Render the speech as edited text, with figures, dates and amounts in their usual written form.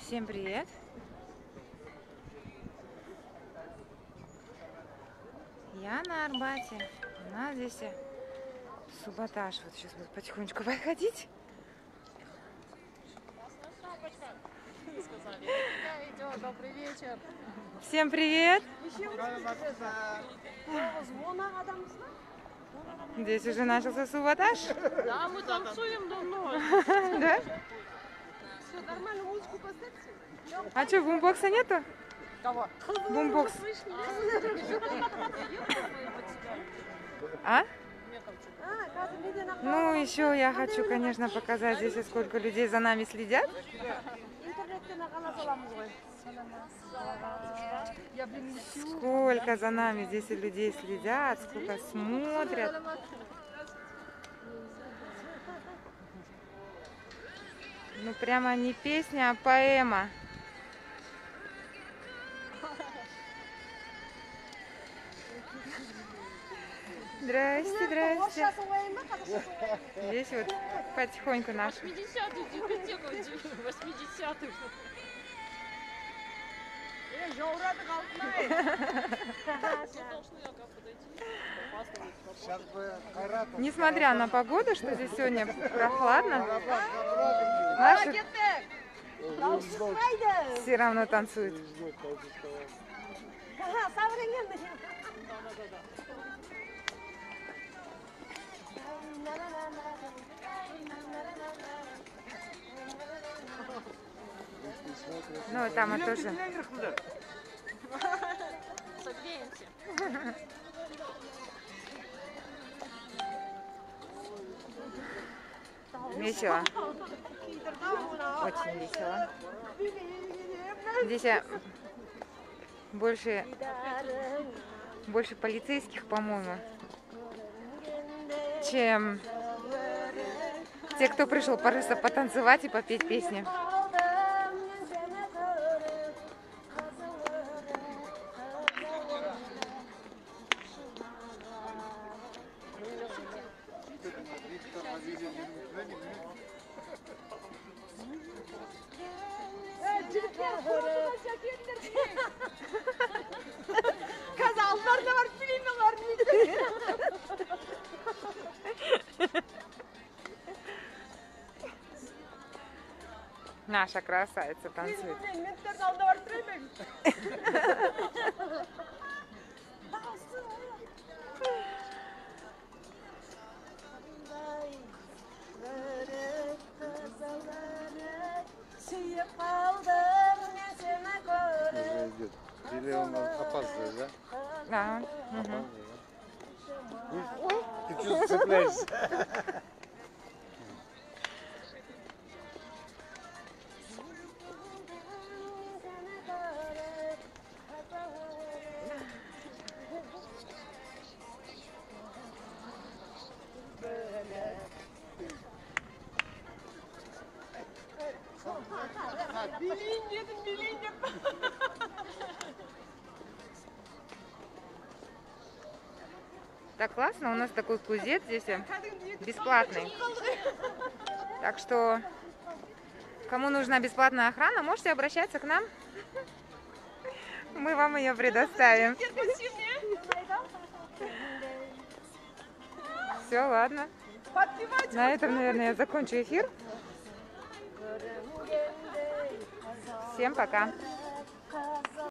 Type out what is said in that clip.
Всем привет! Я на Арбате. У нас здесь саботаж. Вот сейчас буду потихонечку подходить. Добрый вечер. Всем привет! Здесь уже начался саботаж. Да, мы танцуем давно. Да? Все нормально, музыку поставьте. А что, бумбокса нету? Кого? Бумбокс. А? Ну, еще я хочу, конечно, показать здесь, сколько людей за нами следят. Сколько за нами здесь людей следят, сколько смотрят. Ну, прямо не песня, а поэма. Здрасте, здрасте. Здесь вот потихоньку наш. 80-х, дискотека 80-х. Несмотря на погоду, что здесь сегодня прохладно, наши все равно танцуют. Ну, там мы тоже. Согреемся. Весело. Очень весело. Здесь больше полицейских, по-моему, чем те, кто пришел просто потанцевать и попеть песни. Наша красавица танцует. Или он опаздывает, да? Да. Ой, ты что цепляешься? Так классно, у нас такой кузет здесь бесплатный. Так что, кому нужна бесплатная охрана, можете обращаться к нам. Мы вам ее предоставим. Все, ладно. На этом, наверное, я закончу эфир. Всем пока.